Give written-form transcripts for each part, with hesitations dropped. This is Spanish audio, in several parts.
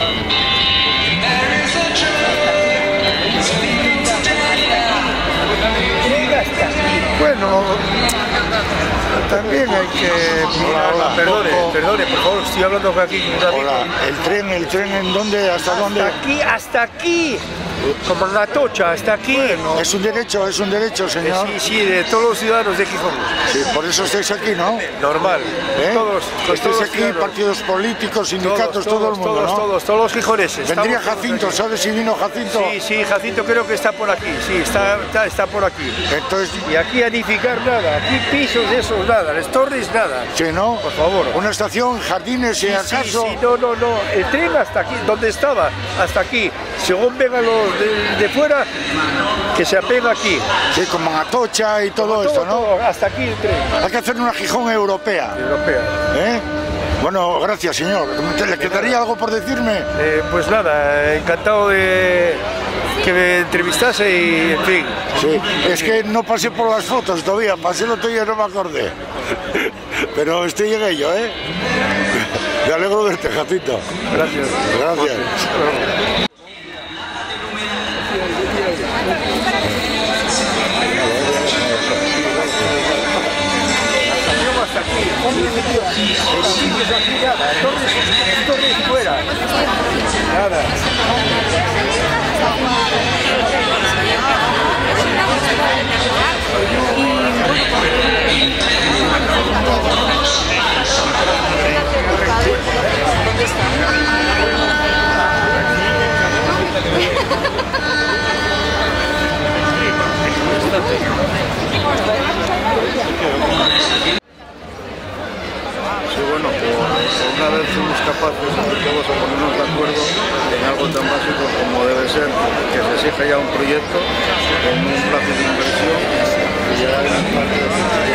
Bueno, también hay que mirar. Hola, perdone, por favor, estoy hablando aquí con un amigo. Hola, ¿el tren en dónde? ¿Hasta dónde? Hasta aquí, como en Atocha, hasta aquí. Bueno, es un derecho, señor. Sí, de todos los ciudadanos de Gijón. Sí, por eso estáis aquí, ¿no? Normal. Todos estáis aquí, partidos políticos, sindicatos, todo el mundo, ¿no? Todos los gijoneses. Vendría Jacinto, ¿sabes si vino Jacinto? Sí, Jacinto creo que está por aquí, sí, está por aquí. Entonces, y aquí edificar nada, aquí pisos de esos nada, las torres nada. Sí, ¿no? Por favor. Una estación, jardines, si acaso. Sí, no, el tren hasta aquí, donde estaba, hasta aquí. Según vengan los de fuera, que se apega aquí. Sí, como en Atocha y todo esto, ¿no? Hasta aquí el tren. Hay que hacer una Gijón europea. ¿Eh? Bueno, gracias, señor. ¿Le quedaría algo por decirme? Pues nada, encantado de que me entrevistase y, en fin. Sí, es que no pasé por las fotos todavía, pasé el otro día y no me acordé. Pero estoy en ello, ¿eh? Me alegro de verte, Jacinto. Gracias. Gracias. Hasta aquí, edificios aquí nada, torres fuera, nada. Sí, bueno, pues una vez fuimos capaces entre todos de ponernos de acuerdo en algo tan básico como debe ser que se exija ya un proyecto con un plazo de inversión y ya gran parte de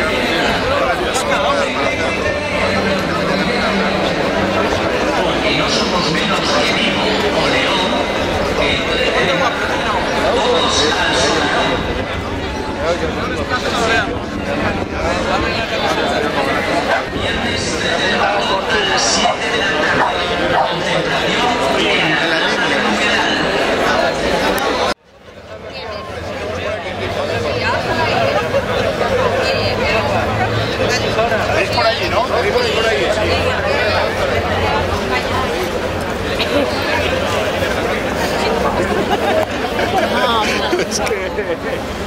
¿Es por allí, no? Por allí. Es que...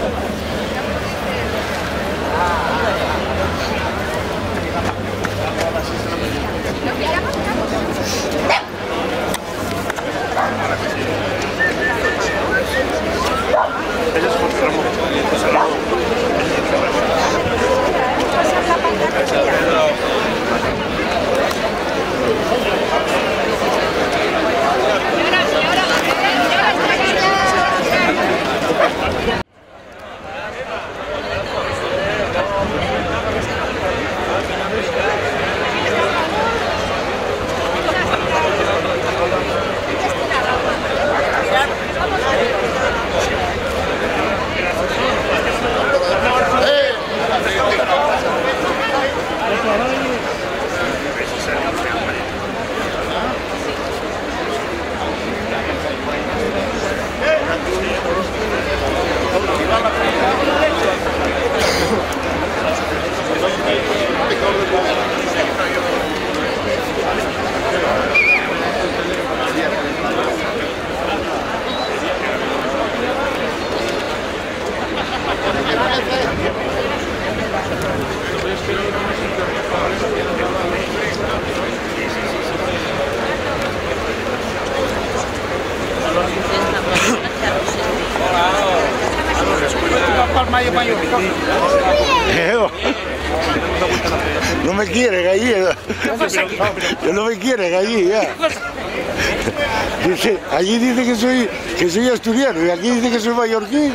No me quieren allí, no me quieren allí, ya. Dice, allí dice que soy asturiano y aquí dice que soy mallorquín.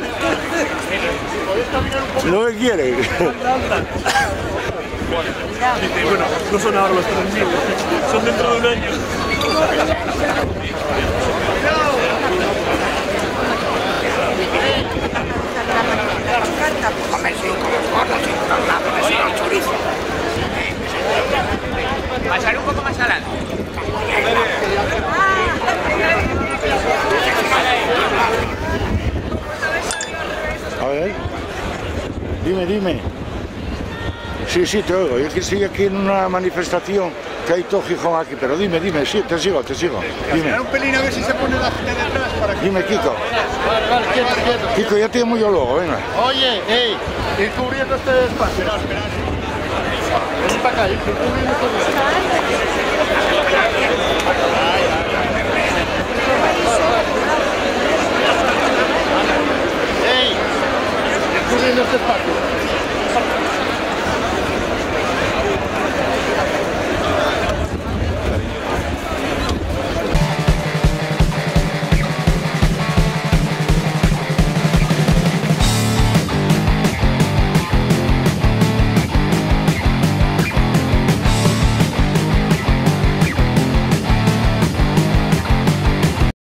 No me quieren. Bueno, no son ahora los 3.000, son dentro de un año. Pasar un poco más adelante. Dime. Sí, te oigo. Es que estoy aquí en una manifestación que hay todo Gijón aquí, pero dime, sí, te sigo. Dime. Un pelín a ver si se pone la gente detrás para que... Dime, Kiko. Vale, quieto. Kiko, ya te llamo yo luego, venga. Oye, ir cubriendo este espacio. Espera. Ven para acá, ir cubriendo todo.